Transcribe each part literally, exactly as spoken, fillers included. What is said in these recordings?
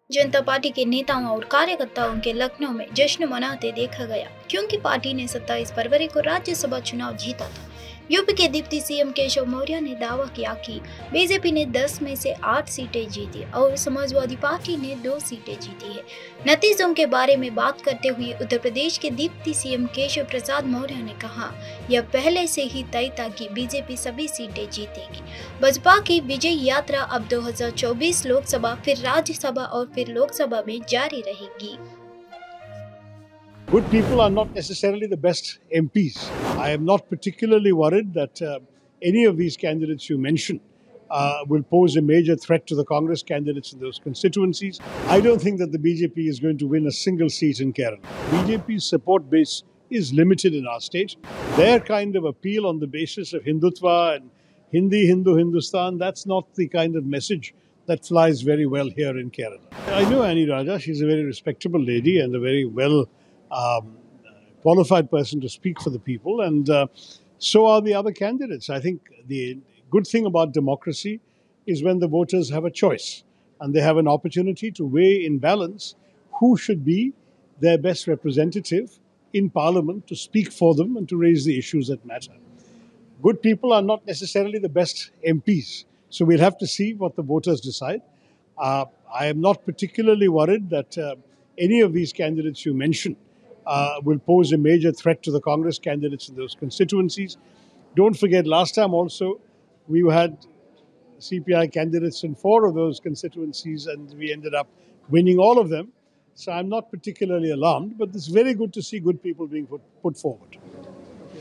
जनता party के नेताओं और कार्यकर्ताओं के लखनऊ में जश्न मनाते देखा गया, क्योंकि पार्टी ने सत्ताईस फरवरी को राज्यसभा चुनाव जीता था। यूपी के डिप्टी सीएम केशव मौर्य ने दावा किया कि बीजेपी ने दस में से आठ सीटें जीती और समाजवादी पार्टी ने दो सीटें जीती है। नतीजों के बारे में बात करते हुए उत्तर प्रदेश के डिप्टी सीएम केशव प्रसाद मौर्य ने कहा, यह पहले से ही तय था कि बीजेपी सभी सीटें जीतेगी। बसपा की विजय यात्रा अब दो हज़ार चौबीस लोकसभा, फिर राज्यसभा और फिर लोकसभा में जारी रहेगी। Good people are not necessarily the best M Ps. I am not particularly worried that uh, any of these candidates you mentioned uh, will pose a major threat to the Congress candidates in those constituencies. I don't think that the B J P is going to win a single seat in Kerala. B J P's support base is limited in our state. Their kind of appeal on the basis of Hindutva and Hindi, Hindu, Hindustan, that's not the kind of message that flies very well here in Kerala. I know Annie Raja. She's a very respectable lady and a very well Um, qualified person to speak for the people, and uh, so are the other candidates. I think the good thing about democracy is when the voters have a choice and they have an opportunity to weigh in balance who should be their best representative in Parliament to speak for them and to raise the issues that matter. Good people are not necessarily the best M Ps, so we'll have to see what the voters decide. Uh, I am not particularly worried that uh, any of these candidates you mentioned Uh, will pose a major threat to the Congress candidates in those constituencies. Don't forget, last time also we had C P I candidates in four of those constituencies and we ended up winning all of them. So I'm not particularly alarmed, but it's very good to see good people being put, put forward. Okay.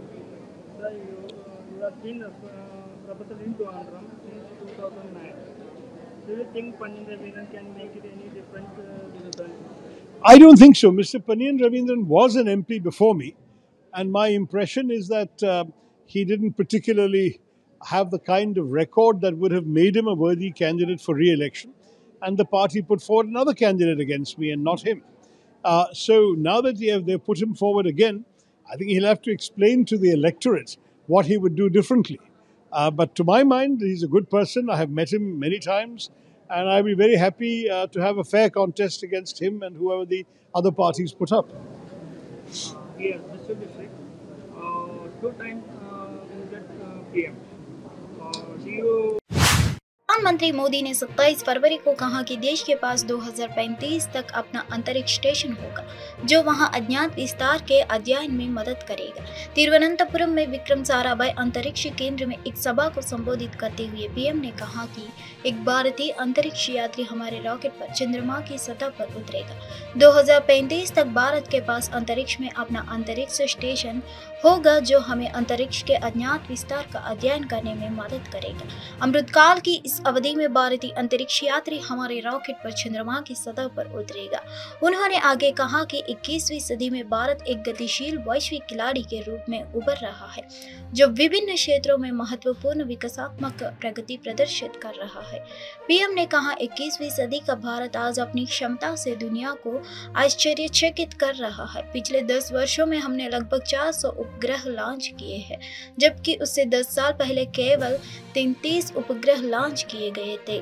Sir, you, uh, you have been uh, representing to Andhra since two thousand nine. Do you think Pannian Ravindran can make it any different uh, result? I don't think so. Mister Pannian Ravindran was an M P before me, and my impression is that uh, he didn't particularly have the kind of record that would have made him a worthy candidate for re-election, and the party put forward another candidate against me and not him. Uh, so now that they have they put him forward again, I think he'll have to explain to the electorate what he would do differently. Uh, but to my mind, he's a good person. I have met him many times. And I'll be very happy uh, to have a fair contest against him and whoever the other parties put up. Uh, here, Mister District, uh, two times uh, you get uh, P M. Uh, do you प्रधानमंत्री मोदी ने सत्ताईस फरवरी को कहा कि देश के पास दो हज़ार पैंतीस तक अपना अंतरिक्ष स्टेशन होगा, जो वहां अज्ञात विस्तार के अध्ययन में मदद करेगा। तिरुवनंतपुरम में विक्रम साराभाई अंतरिक्ष केंद्र में एक सभा को संबोधित करते हुए पीएम ने कहा कि एक भारतीय अंतरिक्ष यात्री हमारे रॉकेट पर चंद्रमा की सतह पर उतरेगा। दो हज़ार पैंतीस तक भारत के पास अंतरिक्ष में अपना अंतरिक्ष स्टेशन होगा, जो हमें अंतरिक्ष के अज्ञात विस्तार का अध्ययन करने में मदद करेगा। अमृतकाल की इस अवधि में भारतीय अंतरिक्ष यात्री हमारे रॉकेट पर चंद्रमा की सतह पर उतरेगा। उन्होंने आगे कहा कि इक्कीसवीं सदी में भारत एक गतिशील वैश्विक खिलाड़ी के रूप में उभर रहा है, जो विभिन्न क्षेत्रों में महत्वपूर्ण विकासात्मक प्रगति प्रदर्शित कर रहा है। पीएम ने कहा, इक्कीसवीं सदी का भारत आज अपनी क्षमता से दुनिया को आश्चर्यचकित कर रहा है। पिछले दस वर्षों में हमने लगभग चार सौ उपग्रह लॉन्च किए हैं, जबकि उससे दस साल पहले केवल तैंतीस उपग्रह लॉन्च किए गए थे।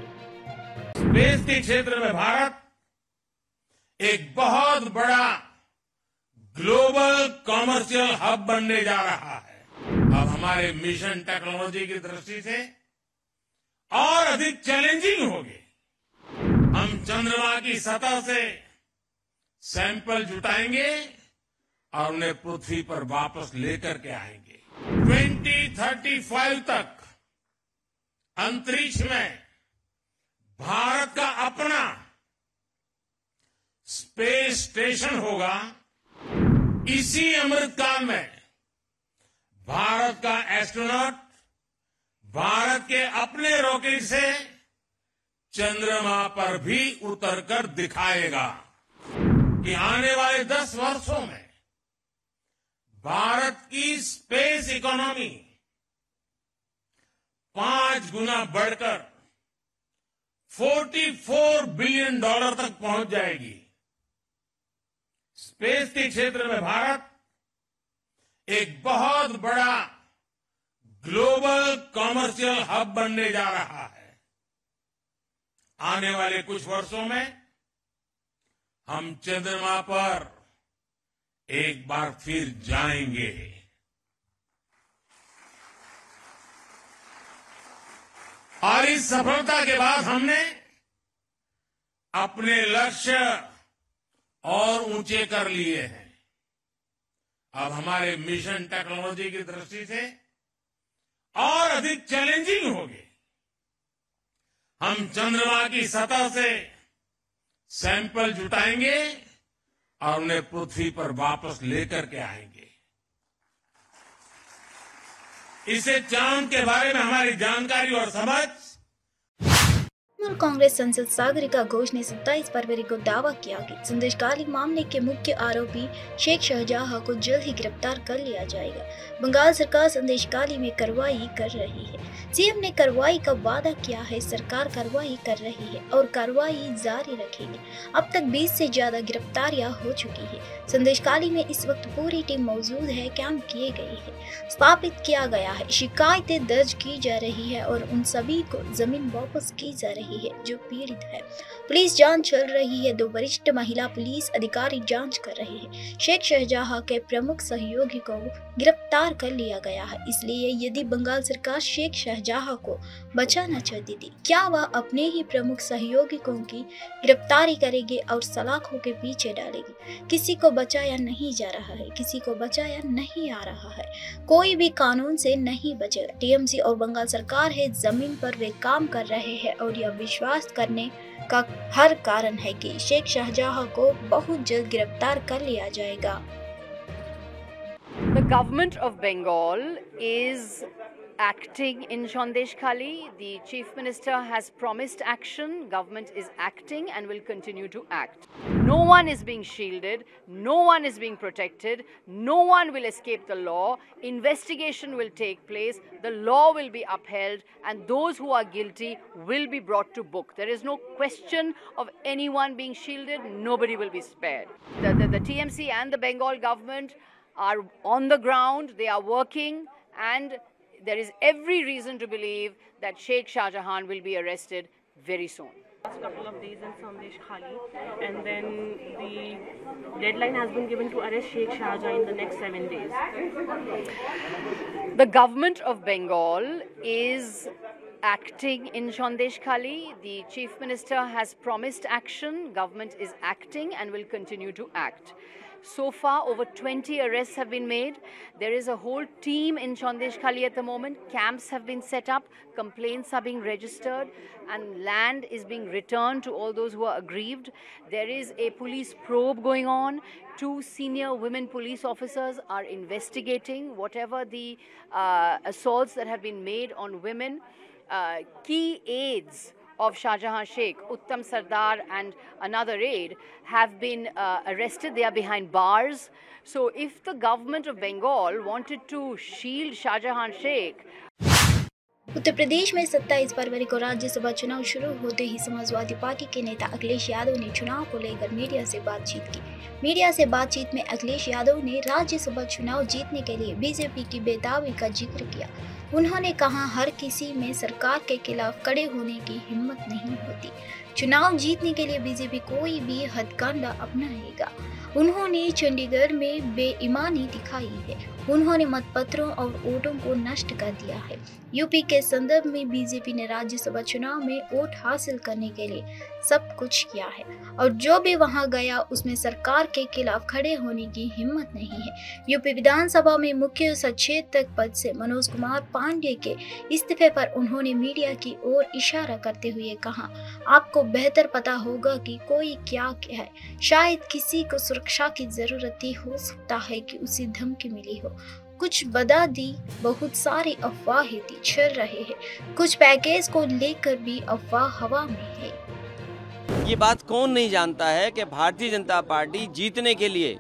स्पेस के क्षेत्र में भारत एक बहुत बड़ा ग्लोबल कॉमर्शियल हब बनने जा रहा है। अब हमारे मिशन टेक्नोलॉजी की दृष्टि से और अधिक चैलेंजिंग होगी। हम चंद्रमा की सतह से सैंपल जुटाएंगे और उन्हें पृथ्वी पर वापस लेकर के आएंगे। दो हज़ार पैंतीस तक अंतरिक्ष में भारत का अपना स्पेस स्टेशन होगा। इसी अमृतकाल में भारत का एस्ट्रोनॉट भारत के अपने रॉकेट से चंद्रमा पर भी उतरकर दिखाएगा कि आने वाले दस वर्षों में भारत की स्पेस इकोनॉमी पांच गुना बढ़कर चौवालीस बिलियन डॉलर तक पहुंच जाएगी। स्पेस के क्षेत्र में भारत एक बहुत बड़ा ग्लोबल कॉमर्शियल हब बनने जा रहा है। आने वाले कुछ वर्षों में हम चंद्रमा पर एक बार फिर जाएंगे। और इस सफलता के बाद हमने अपने लक्ष्य और ऊंचे कर लिए हैं। अब हमारे मिशन टेक्नोलॉजी की दृष्टि से और अधिक चैलेंजिंग होंगे। हम चंद्रमा की सतह से सैंपल जुटाएंगे और उन्हें पृथ्वी पर वापस लेकर के आएंगे। इसे चांद के बारे में हमारी जानकारी और समझ। तृणमूल कांग्रेस सांसद सागरिका घोष ने सत्ताईस फरवरी को दावा किया कि संदेशखाली मामले के मुख्य आरोपी शेख शाहजहां को जल्द ही गिरफ्तार कर लिया जाएगा। बंगाल सरकार संदेशखाली में कार्रवाई कर रही है। सीएम ने कार्रवाई का वादा किया है। सरकार कार्रवाई कर रही है और कार्रवाई जारी रखेगी। अब तक बीस से ज्यादा गिरफ्तारियां हो चुकी है। संदेशखाली में इस वक्त पूरी टीम मौजूद है। कैंप किए गए हैं, स्थापित किया गया है, शिकायतें दर्ज की जा रही है और उन सभी को जमीन वापस की जा रही है जो पीड़ित है। पुलिस जांच चल रही है। दो वरिष्ठ महिला पुलिस अधिकारी जांच कर रहे हैं। शेख शाहजहां के प्रमुख सहयोगी को गिरफ्तार कर लिया गया है। इसलिए यदि बंगाल सरकार शेख शाहजहां को बचाना चाहती थी, क्या वह अपने ही प्रमुख सहयोगियों की गिरफ्तारी करेगी और सलाखों के पीछे डालेगी? किसी को बचाया नहीं जा रहा है, किसी को बचाया नहीं आ रहा है। कोई भी कानून से नहीं बचेगा। टीएमसी और बंगाल सरकार है, जमीन पर वे काम कर रहे हैं और यह विश्वास करने का हर कारण है कि शेख शाहजहां को बहुत जल्द गिरफ्तार कर लिया जाएगा। The government of Bengal is acting in Sandeshkhali. The Chief Minister has promised action. Government is acting and will continue to act. No one is being shielded. No one is being protected. No one will escape the law. Investigation will take place. The law will be upheld and those who are guilty will be brought to book. There is no question of anyone being shielded. Nobody will be spared. The, the, the T M C and the Bengal government are on the ground. They are working and there is every reason to believe that Sheikh Shahjahan will be arrested very soon. Last couple of days in Sandeshkhali, and then the deadline has been given to arrest Sheikh Shahjahan in the next seven days. The government of Bengal is acting in Sandeshkhali. The Chief Minister has promised action. Government is acting and will continue to act. So far, over twenty arrests have been made. There is a whole team in Sandeshkhali at the moment. Camps have been set up, complaints are being registered, and land is being returned to all those who are aggrieved. There is a police probe going on. Two senior women police officers are investigating whatever the uh, assaults that have been made on women. Uh, key aides of Shahjahan Sheikh, Uttam Sardar and another aide have been uh, arrested. They are behind bars. So if the government of Bengal wanted to shield Shahjahan Sheikh, Uttar Pradesh में सत्ताईस फरवरी को राज्यसभा चुनाव शुरू होते ही Samajwadi party के नेता अखिलेश यादव ने चुनाव को लेकर मीडिया से बातचीत की। मीडिया से बातचीत में अखिलेश यादव ने राज्यसभा चुनाव जीतने के लिए बीजेपी की बेताबी का जिक्र किया। उन्होंने कहा, हर किसी में सरकार के खिलाफ खड़े होने की हिम्मत नहीं होती। चुनाव जीतने के लिए बीजेपी कोई भी हथकंडा अपनाएगा। उन्होंने चंडीगढ़ में बेईमानी दिखाई है। उन्होंने मतपत्रों और वोटों को नष्ट कर दिया है। यूपी के संदर्भ में बीजेपी ने राज्यसभा चुनाव में वोट हासिल करने के लिए सब कुछ किया है और जो भी वहां गया उसमें सरकार के खिलाफ खड़े होने की हिम्मत नहीं है। यूपी विधानसभा में मुख्य सचेतक पद से मनोज कुमार पांडे के इस्तीफे पर उन्होंने मीडिया की ओर इशारा करते हुए कहा, आपको बेहतर पता होगा कि कोई क्या है। शायद किसी को सुरक्षा की जरूरत ही हो सकता है कि उसे धमकी मिली हो। कुछ बता दी, बहुत सारी अफवाहें थी चल रहे हैं। कुछ पैकेज को लेकर भी अफवाह हवा में है। ये बात कौन नहीं जानता है कि भारतीय जनता पार्टी जीतने के लिए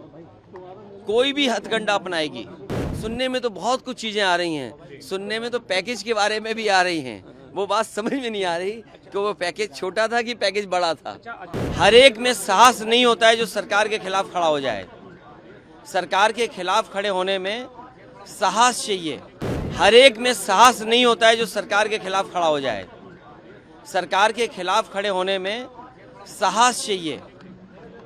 कोई भी हथकंडा अपनाएगी। सुनने में तो बहुत कुछ चीजें आ रही हैं, सुनने में तो पैकेज के बारे में भी आ रही हैं। वो बात समझ में नहीं आ रही कि वो पैकेज छोटा था कि पैकेज बड़ा था। हर एक में साहस नहीं होता है जो सरकार के खिलाफ खड़ा हो जाए। सरकार के खिलाफ खड़े होने में साहस चाहिए। हर एक में साहस नहीं होता है जो सरकार के खिलाफ खड़ा हो जाए। सरकार के खिलाफ खड़े होने में साहस चाहिए।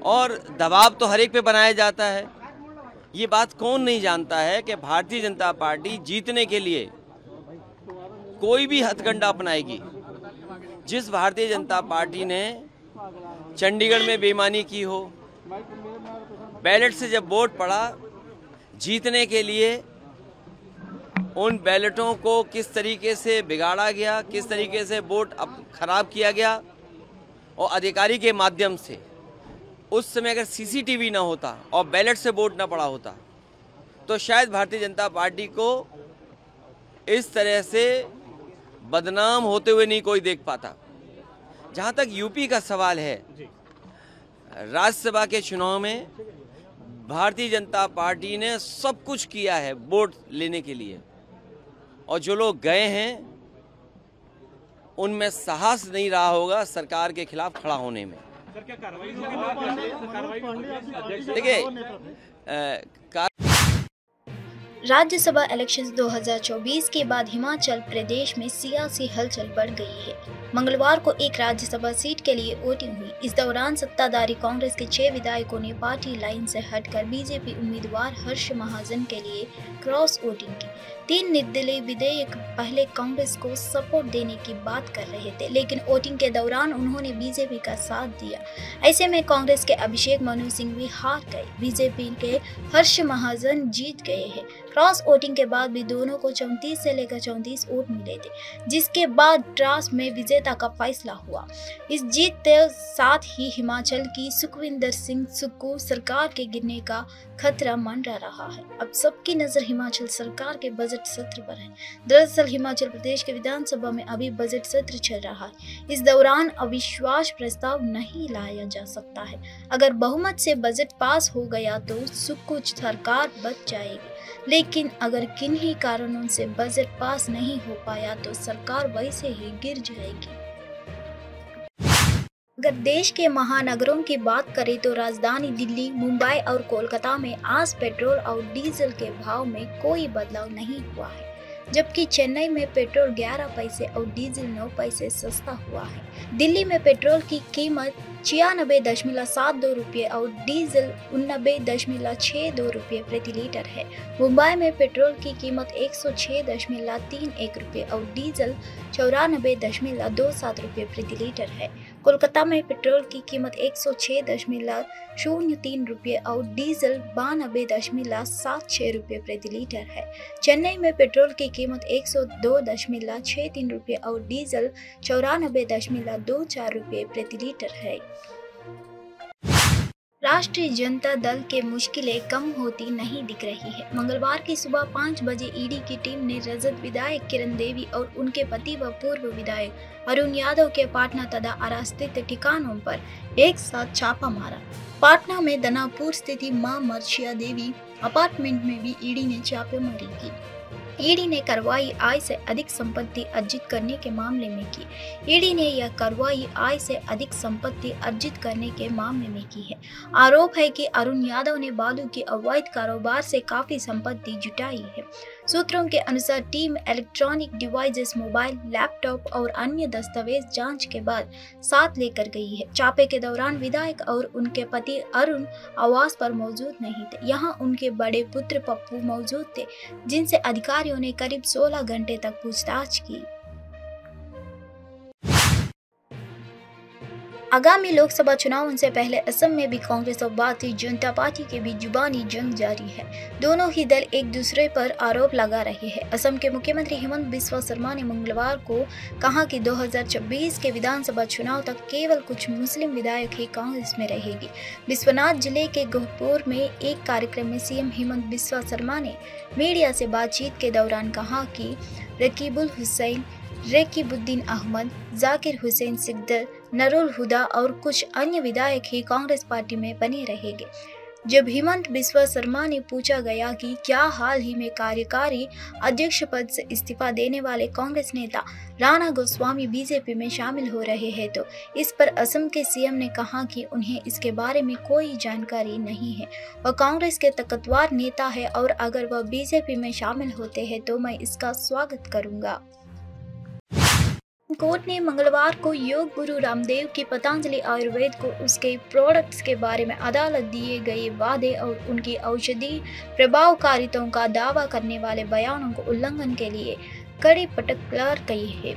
और दबाव तो हर एक पे बनाया जाता है। ये बात कौन नहीं जानता है कि भारतीय जनता पार्टी जीतने के लिए कोई भी हथकंडा अपनाएगी। जिस भारतीय जनता पार्टी ने चंडीगढ़ में बेईमानी की हो, बैलेट से जब वोट पड़ा, जीतने के लिए उन बैलेटों को किस तरीके से बिगाड़ा गया, किस तरीके से वोट खराब किया गया, और अधिकारी के माध्यम से उस समय अगर सीसीटीवी ना होता और बैलेट से वोट ना पड़ा होता तो शायद भारतीय जनता पार्टी को इस तरह से बदनाम होते हुए नहीं कोई देख पाता। जहां तक यूपी का सवाल है, राज्यसभा के चुनाव में भारतीय जनता पार्टी ने सब कुछ किया है वोट लेने के लिए, और जो लोग गए हैं उनमें साहस नहीं रहा होगा सरकार के खिलाफ खड़ा होने में। देखिए, राज्यसभा इलेक्शंस दो हज़ार चौबीस के बाद हिमाचल प्रदेश में सियासी हलचल बढ़ गई है। मंगलवार को एक राज्यसभा सीट के लिए वोटिंग हुई। इस दौरान सत्ताधारी कांग्रेस के छह विधायकों ने पार्टी लाइन से हटकर बीजेपी उम्मीदवार हर्ष महाजन के लिए क्रॉस वोटिंग की। तीन निर्दलीय विधायक पहले कांग्रेस को सपोर्ट देने की बात कर रहे थे, लेकिन वोटिंग के दौरान उन्होंने बीजेपी का साथ दिया। ऐसे में कांग्रेस के अभिषेक मनु सिंह भी हार गए, बीजेपी के हर्ष महाजन जीत गए हैं। क्रॉस वोटिंग के बाद भी दोनों को चौंतीस से लेकर चौंतीस वोट मिले थे, जिसके बाद ड्रास में विजेता का फैसला हुआ। इस जीत के साथ ही हिमाचल की सुखविंदर सिंह सुक्खू सरकार के गिरने का खतरा मंडरा रहा है। अब सबकी नजर हिमाचल सरकार के बजट सत्र पर है। दरअसल हिमाचल प्रदेश के विधानसभा में अभी बजट सत्र चल रहा है। इस दौरान अविश्वास प्रस्ताव नहीं लाया जा सकता है। अगर बहुमत से बजट पास हो गया तो सुक्खू सरकार बच जाएगी, लेकिन अगर किन्हीं कारणों से बजट पास नहीं हो पाया तो सरकार वैसे ही गिर जाएगी। अगर देश के महानगरों की बात करें तो राजधानी दिल्ली, मुंबई और कोलकाता में आज पेट्रोल और डीजल के भाव में कोई बदलाव नहीं हुआ है, जबकि चेन्नई में पेट्रोल ग्यारह पैसे और डीजल नौ पैसे सस्ता हुआ है। दिल्ली में पेट्रोल की कीमत छियानबे दशमलव सात दो रुपये और डीजल उन्नबे दशमलव छः दो रुपये प्रति लीटर है। मुंबई में पेट्रोल की कीमत एक सौ छः दशमलव तीन एक रुपये और डीजल चौरानबे दशमलव दो सात रुपये प्रति लीटर है। कोलकाता में पेट्रोल की कीमत एक सौ छः दशमलव शून्य तीन रुपये और डीजल बानबे दशमलव सात छः रुपये प्रति लीटर है। चेन्नई में पेट्रोल की कीमत एक सौ दो दशमलव छः तीन रुपये और डीजल चौरानबे दशमलव दो चार रुपये प्रति लीटर है। राष्ट्रीय जनता दल के मुश्किलें कम होती नहीं दिख रही है। मंगलवार की सुबह पाँच बजे ईडी की टीम ने रजत विधायक किरण देवी और उनके पति व पूर्व विधायक अरुण यादव के पाटना तथा आरा स्थित ठिकानों पर एक साथ छापा मारा। पाटना में दनापुर स्थित मां मर्शिया देवी अपार्टमेंट में भी ईडी ने छापेमारी की। ईडी ने कार्रवाई आय से अधिक संपत्ति अर्जित करने के मामले में की। ईडी ने यह कार्रवाई आय से अधिक संपत्ति अर्जित करने के मामले में की है। आरोप है कि अरुण यादव ने बालू के अवैध कारोबार से काफी संपत्ति जुटाई है। सूत्रों के अनुसार team electronic devices, mobile, laptop और अन्य दस्तावेज जांच के बाद साथ लेकर गई है। छापे के दौरान विधायक और उनके पति अरुण आवास पर मौजूद नहीं थे। यहां उनके बड़े पुत्र पप्पू मौजूद थे, जिनसे अधिकारियों ने करीब सोलह घंटे तक पूछताछ की। आगामी लोकसभा चुनावों से पहले असम में भी कांग्रेस और भारतीय जनता पार्टी के बीच जुबानी जंग जारी है। दोनों ही दल एक दूसरे पर आरोप लगा रहे हैं। असम के मुख्यमंत्री हिमंत बिस्वा शर्मा ने मंगलवार को कहा कि दो हज़ार छब्बीस के विधानसभा चुनाव तक केवल कुछ मुस्लिम विधायक ही कांग्रेस में रहेगी। बिस्वनाथ जिले के गोहपुर में एक कार्यक्रम में सीएम हिमंत बिस्वा शर्मा ने मीडिया से बातचीत के दौरान कहा कि रकीबुल हुसैन, रेकिबुद्दीन अहमद, जाकिर हुसैन सिकदर, नरुल हुदा और कुछ अन्य विधायक ही कांग्रेस पार्टी में बने रहेंगे। जब हिमंत बिस्वा शर्मा ने पूछा गया कि क्या हाल ही में कार्यकारी अध्यक्ष पद से इस्तीफा देने वाले कांग्रेस नेता राणा गोस्वामी बीजेपी में शामिल हो रहे हैं, तो इस पर असम के सीएम ने कहा कि उन्हें इसके बारे में कोई जानकारी नहीं है। वह कांग्रेस के ताकतवर नेता है और अगर वह बीजेपी में शामिल होते हैं तो मैं इसका स्वागत करूंगा। कोर्ट ने मंगलवार को योग गुरु रामदेव की पतंजलि आयुर्वेद को उसके प्रोडक्ट्स के बारे में अदालत दिए गए वादे और उनकी औषधि प्रभावकारिताओं का दावा करने वाले बयानों को उल्लंघन के लिए कड़ी फटकार कही है।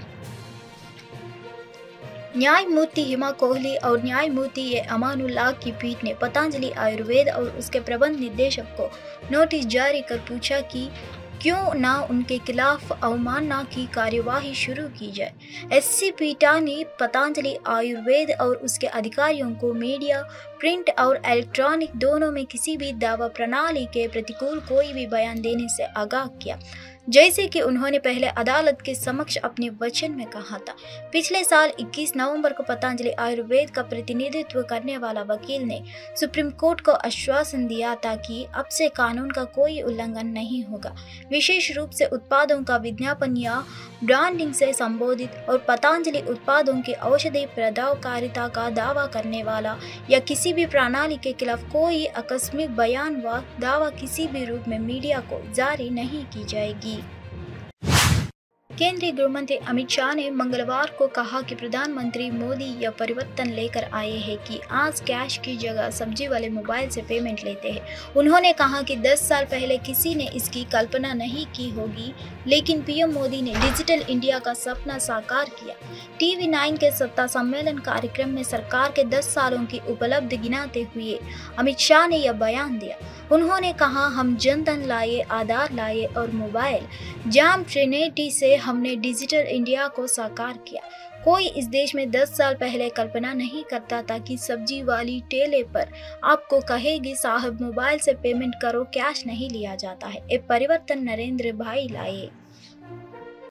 न्यायमूर्ति हिमा कोहली और न्यायमूर्ति ए अमानुल्लाह की पीठ ने पतंजलि आयुर्वेद और उसके प्रबंध निदेशक को नोटिस जारी कर पूछा कि क्यों ना उनके खिलाफ अवमानना की कार्यवाही शुरू की जाए। एससी पीठा ने पतंजलि आयुर्वेद और उसके अधिकारियों को मीडिया, प्रिंट और इलेक्ट्रॉनिक दोनों में किसी भी दावा प्रणाली के प्रतिकूल कोई भी बयान देने से आगाह किया, जैसे कि उन्होंने पहले अदालत के समक्ष अपने वचन में कहा था। पिछले साल इक्कीस नवंबर को पतंजलि आयुर्वेद का प्रतिनिधित्व करने वाला वकील ने सुप्रीम कोर्ट को आश्वासन दिया था कि अब से कानून का कोई उल्लंघन नहीं होगा, विशेष रूप से उत्पादों का विज्ञापन या ब्रांडिंग से संबोधित और पतंजलि उत्पादों की औषधि प्रभावकारिता का दावा करने वाला या किसी भी प्रणाली के खिलाफ कोई आकस्मिक बयान व दावा किसी भी रूप में मीडिया को जारी नहीं की जाएगी। केंद्रीय गृह मंत्री अमित शाह ने मंगलवार को कहा कि प्रधानमंत्री मोदी यह परिवर्तन लेकर आए हैं कि आज कैश की जगह सब्जी वाले मोबाइल से पेमेंट लेते हैं। उन्होंने कहा कि दस साल पहले किसी ने इसकी कल्पना नहीं की होगी, लेकिन पीएम मोदी ने डिजिटल इंडिया का सपना साकार किया। टीवी नाइन के सत्ता सम्मेलन कार्यक्रम में सरकार के दस सालों की उपलब्धि गिनाते हुए अमित शाह ने यह बयान दिया। उन्होंने कहा, हम जनधन लाए, आधार लाए और मोबाइल जाम ट्रिनिटी से हमने डिजिटल इंडिया को साकार किया। कोई इस देश में दस साल पहले कल्पना नहीं करता था कि सब्जी वाली ठेले पर आपको कहेगी साहब मोबाइल से पेमेंट करो, कैश नहीं लिया जाता है। ये परिवर्तन नरेंद्र भाई लाए।